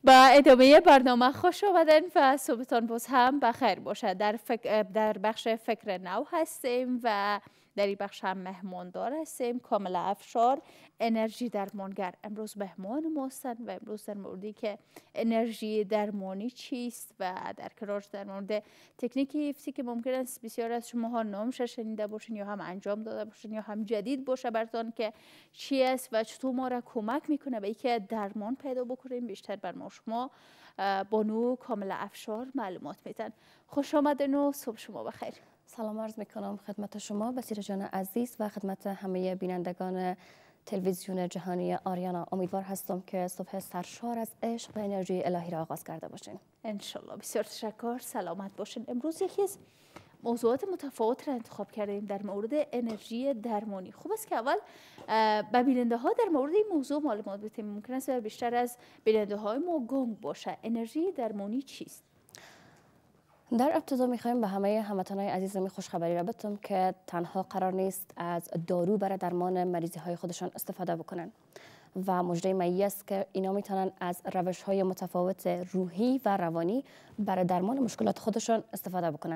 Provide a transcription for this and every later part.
با ادامه برنامه خوش آمدن و صبحتان باز هم بخیر باشه. در بخش فکر نو هستیم و در این بخش هم مهماندار هستیم. کاملا افشار، انرژی درمانگر، امروز مهمان ما هستند و امروز در موردی که انرژی درمانی چیست و در کنارش در مورد تکنیک EFT که ممکن است بسیار از شما ها نامش شنیده باشین یا هم انجام داده باشین یا هم جدید باشه براتون که چی است و چطور ما را کمک میکنه به اینکه درمان پیدا بکنیم. بیشتر بر ما شما بانو کاملا افشار معلومات میدن. خوش آمدین و صبح شما بخیر. سلام عرض میکنم خدمت شما بصیر جان عزیز و خدمت همه بینندگان تلویزیون جهانی آریانا. امیدوار هستم که صبح سرشار از عشق و انرژی الهی را آغاز کرده باشین. انشالله. بسیار تشکر. سلامت باشین. امروز یکی از موضوعات متفاوت را انتخاب کردیم در مورد انرژی درمانی. خوب است که اول به بیننده ها در مورد این موضوع معلومات بدیم. ممکن است بیشتر از بیننده های ما گنگ باشه. انرژی درمانی چیست؟ در ابتدا میخوایم به همه هموطنان عزیزم خوشخبری را بدم که تنها قرار نیست از دارو برای درمان مریضی های خودشان استفاده بکنن و مژده مایی است که اینا میتونن از روش های متفاوت روحی و روانی برای درمان مشکلات خودشان استفاده بکنن.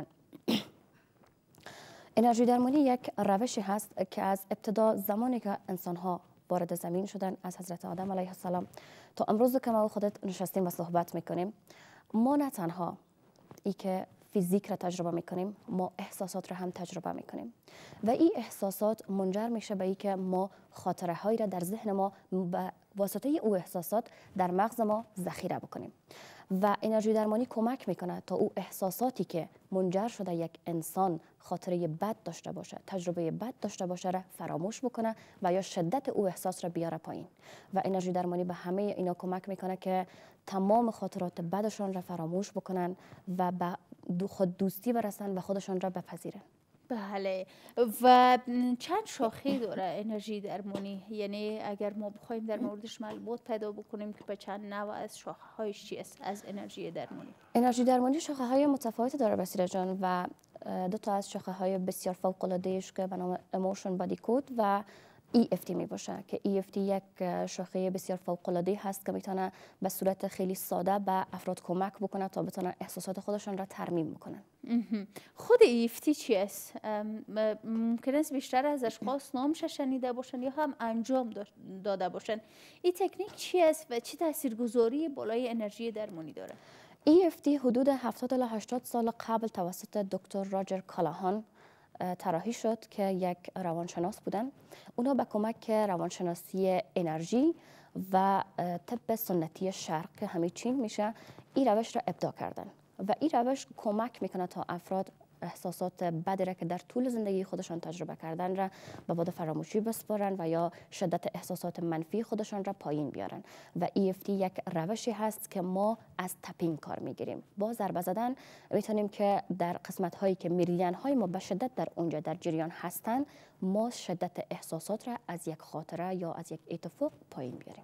انرژی درمانی یک روشی هست که از ابتدا زمانی که انسان ها وارد زمین شدن از حضرت آدم علیه السلام تا امروز که ما خودت نشستیم و صحبت میکنیم، ما نه تنها ای که فیزیک را تجربه میکنیم، ما احساسات را هم تجربه میکنیم و این احساسات منجر میشه به ای که ما خاطره هایی را در ذهن ما به واسطه او احساسات در مغز ما ذخیره بکنیم و انرژی درمانی کمک میکنه تا او احساساتی که منجر شده یک انسان خاطره بد داشته باشه، تجربه بد داشته باشه را فراموش بکنه و یا شدت او احساس را بیاره پایین و انرژی درمانی به همه اینا کمک میکنه که تمام خاطرات بدشان را فراموش بکنن و به خود دوستی برسن و خودشان را بپذیرن. بله. و چند شاخه داره انرژی درمانی؟ یعنی اگر ما بخوایم در موردش معلومات پیدا بکنیم که به چند نوع از شاخه هایش چی است از انرژی درمانی؟ انرژی درمانی شاخه های متفاوتی داره بصیره جان و دو تا از شاخه های بسیار فوق العاده ایش که به نام ایموشن بادی کود و EFT می باشه که EFT یک شاخه بسیار فوق العاده هست که میتونه به صورت خیلی ساده به افراد کمک بکنه تا بتونن احساسات خودشان را ترمیم بکنن. خود EFT چی است؟ ممکن است بیشتر از اشخاص نامش شنیده باشن یا هم انجام داده باشن. این تکنیک چی است و چه تاثیرگذاری بالای انرژی درمانی داره؟ EFT حدود 70 الی 80 سال قبل توسط دکتر راجر کالاهان طراحی شد که یک روانشناس بودن. اونا به کمک روانشناسی انرژی و طب سنتی شرق که همه چین میشه این روش را ابداع کردن و این روش کمک میکنه تا افراد احساسات بدی را که در طول زندگی خودشان تجربه کردن را به باد فراموشی بسپارن و یا شدت احساسات منفی خودشان را پایین بیارن و EFT یک روشی هست که ما از تپینگ کار میگیریم. با ضربه زدن میتونیم که در قسمت هایی که میریدین های ما به شدت در اونجا در جریان هستن ما شدت احساسات را از یک خاطره یا از یک اتفاق پایین بیاریم.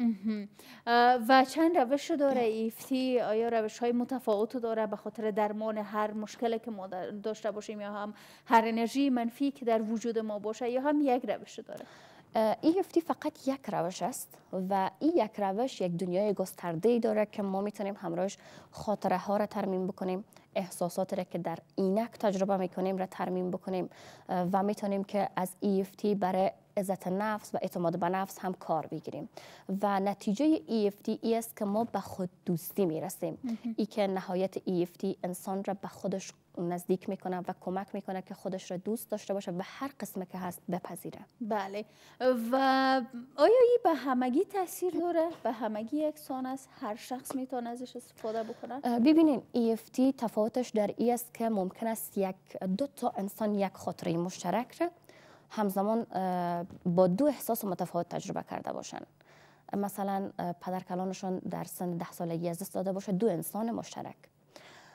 و چند روش داره EFT؟ آیا روش های متفاوت داره به خاطر درمان هر مشکلی که ما داشته باشیم یا هم هر انرژی منفی که در وجود ما باشه یا هم یک روش داره؟ EFT فقط یک روش است و این یک روش یک دنیای گسترده داره که ما میتونیم همراهش خاطره ها را ترمیم بکنیم، احساسات را که در اینک تجربه میکنیم را ترمیم بکنیم و میتونیم که از EFT برای عزت نفس و اعتماد به نفس هم کار بگیریم و نتیجه EFT ای است که ما به خود دوستی میرسیم. ای که نهایت EFT انسان را به خودش نزدیک میکنه و کمک میکنه که خودش را دوست داشته باشه و هر قسمه که هست بپذیره. بله. و آیا این به همگی تاثیر داره؟ به همگی یکسان است؟ هر شخص میتونه ازش استفاده بکنه؟ ببینین EFT تفاوتش در ای است که ممکن است دو تا انسان یک خاطره مشترک را همزمان با دو احساس متفاوت تجربه کرده باشن. مثلا پدر کلانشون در سن 10 سالگی از دست داده باشه، دو انسان مشترک.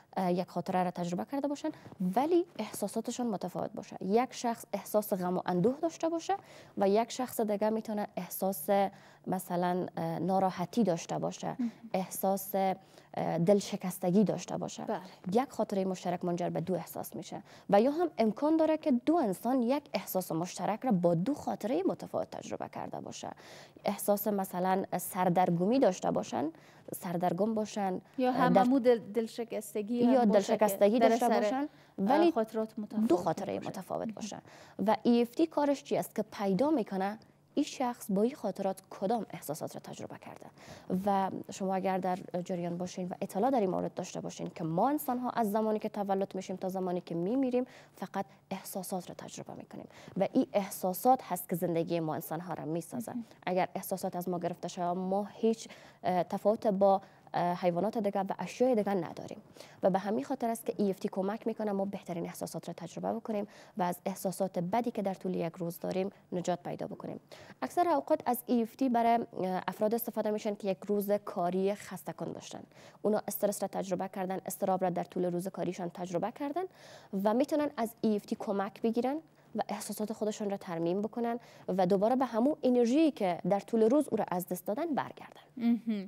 یک خاطره را تجربه کرده باشن ولی احساساتشون متفاوت باشه. یک شخص احساس غم و اندوه داشته باشه و یک شخص دیگه میتونه احساس مثلا ناراحتی داشته باشه، احساس دل شکستگی داشته باشه. یک خاطره مشترک منجر به دو احساس میشه و یا هم امکان داره که دو انسان یک احساس مشترک را با دو خاطره متفاوت تجربه کرده باشه. احساس مثلا سردرگمی داشته باشن، سردرگم باشن، یا هم دل شکستگی یا دل شکستگی داشته باشن ولی خاطرات دو خاطره متفاوت باشن. و EFT کارش چی است که پیدا میکنه این شخص با این خاطرات کدام احساسات را تجربه کرده. و شما اگر در جریان باشین و اطلاع در این مورد داشته باشین که ما انسان ها از زمانی که تولد میشیم تا زمانی که میمیریم فقط احساسات را تجربه میکنیم و این احساسات هست که زندگی ما انسان ها را میسازه. اگر احساسات از ما گرفته شود ما هیچ تفاوت با حیوانات دیگه و اشیاء دیگه نداریم و به همین خاطر است که EFT کمک میکنه ما بهترین احساسات را تجربه بکنیم و از احساسات بدی که در طول یک روز داریم نجات پیدا بکنیم. اکثر اوقات از EFT برای افراد استفاده میشن که یک روز کاری خسته کن داشتن، اونا استرس را تجربه کردن، استراب را در طول روز کاریشان تجربه کردن و میتونن از EFT کمک بگیرن و احساسات خودشون را ترمیم بکنن و دوباره به همون انرژی که در طول روز او را از دست دادن برگردن.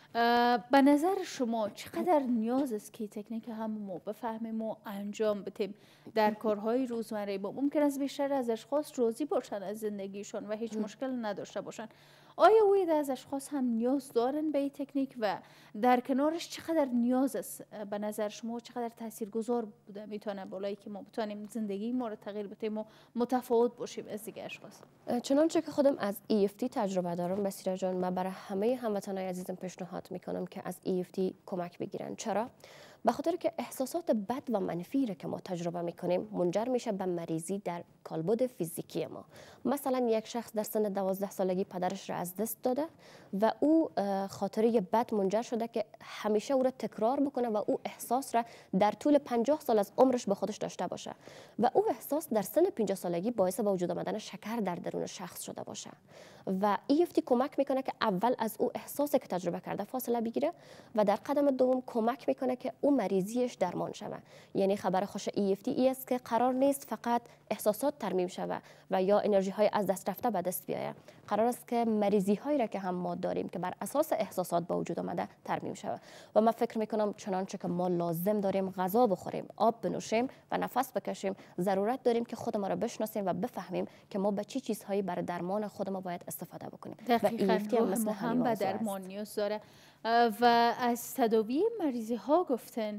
به نظر شما چقدر نیاز است که تکنیک هم ما بفهمیم و انجام بدیم در کارهای روزمره ما؟ ممکن است بیشتر از اشخاص راضی باشن از زندگیشون و هیچ مشکل نداشته باشن. آیا اوید از اشخاص هم نیاز دارن به این تکنیک و در کنارش چقدر نیاز است به نظر شما؟ چقدر تاثیرگذار بوده میتونه بالایی که ما بتونیم زندگی ما رو تغییر بدیم و متفاوت باشیم از دیگه اشخاص؟ چنانچه که خودم از EFT تجربه دارم بسیار جان، من برای همه هموطنان عزیزم پیشنهاد میکنم که از EFT کمک بگیرن. چرا؟ به خاطر که احساسات بد و منفی را که ما تجربه میکنیم منجر میشه به مریضی در کالبد فیزیکی ما. مثلا یک شخص در سن 12 سالگی پدرش را از دست داده و او خاطره بد منجر شده که همیشه او را تکرار بکنه و او احساس را در طول 50 سال از عمرش به خودش داشته باشه و او احساس در سن 50 سالگی باعث به وجود آمدن شکر در درون شخص شده باشه. و EFT کمک میکنه که اول از او احساسی که تجربه کرده فاصله بگیره و در قدم دوم کمک میکنه که او مریضیش درمان شوه. یعنی خبر خوش EFT ای است که قرار نیست فقط احساسات ترمیم شوه و یا انرژی های از دست رفته به دست بیاید. قرار است که مریضی هایی را که هم ما داریم که بر اساس احساسات به وجود آمده ترمیم شوه. و من فکر میکنم چنانچه که ما لازم داریم غذا بخوریم، آب بنوشیم و نفس بکشیم، ضرورت داریم که خود ما را بشناسیم و بفهمیم که ما به چی چیزهایی برای درمان خود ما باید استفاده بکنیم. دقیقاً روح ما هم به درمان نیاز داره. و از تداوی مریضی ها گفتن،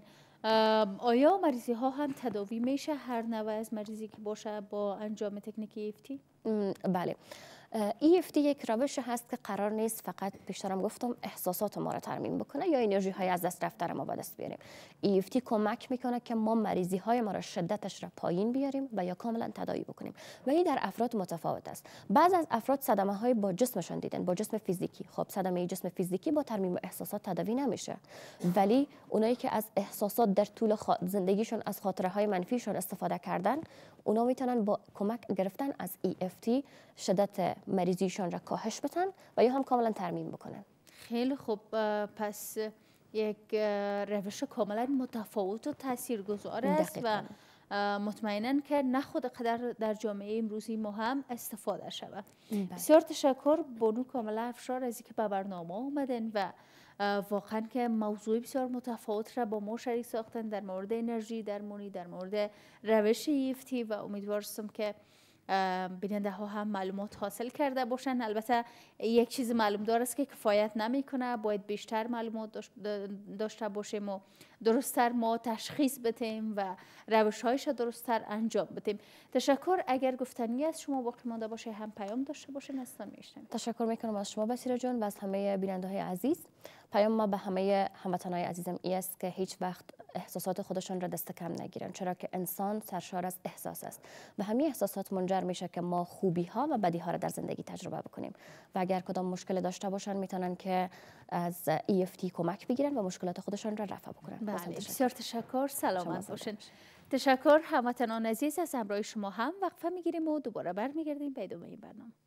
آیا مریضی ها هم تداوی میشه هر نوع از مریضی که باشه با انجام تکنیک EFT؟ بله. EFT یک روش هست که قرار نیست فقط پیشترم گفتم احساسات ما را ترمیم بکنه یا انرژی های از دست رفته ما به دست بیاریم. EFT کمک میکنه که ما مریضی های ما را شدتش را پایین بیاریم و یا کاملا تداوی بکنیم و این در افراد متفاوت است. بعض از افراد صدمه های با جسمشان دیدن، با جسم فیزیکی. خب صدمه جسم فیزیکی با ترمیم احساسات تداوی نمیشه، ولی اونایی که از احساسات در طول زندگیشون از خاطره های منفیشون استفاده کردن، اونا میتونن با کمک گرفتن از EFT شدت مریضیشان را کاهش بدن و یا هم کاملا ترمیم بکنن. خیلی خوب. پس یک روش کاملا متفاوت و تاثیرگذار است و مطمئناً که نه خود قدر در جامعه امروزی ما هم استفاده شود. بسیار تشکر بانو کامله افشار از اینکه به برنامه آمدن و واقعا که موضوع بسیار متفاوت را با ما شریک ساختن در مورد انرژی درمانی، در مورد روش EFT و امیدوارم که بیننده ها هم معلومات حاصل کرده باشن. البته یک چیز معلوم دار است که کفایت نمیکنه، باید بیشتر معلومات داشته باشیم و درستتر ما تشخیص بدیم و روش هایش درستتر انجام بدیم. تشکر. اگر گفتنی از شما باقی مانده باشه هم پیام داشته باشین هستم میشنم. تشکر میکنم از شما بصیره جان و از همه بیننده های عزیز. پیام ما به همه هموطنان عزیزم ای است که هیچ وقت احساسات خودشان را دست کم نگیرن، چرا که انسان سرشار از احساس است و همین احساسات منجر میشه که ما خوبی ها و بدی ها را در زندگی تجربه بکنیم و اگر کدام مشکل داشته باشن میتونن که از EFT کمک بگیرن و مشکلات خودشان را رفع بکنن. بله. بسیار تشکر. سلامت باشین. تشکر هموطنان عزیز. از همراه شما هم وقفه میگیریم و دوباره برمیگردیم به ادامه این برنامه.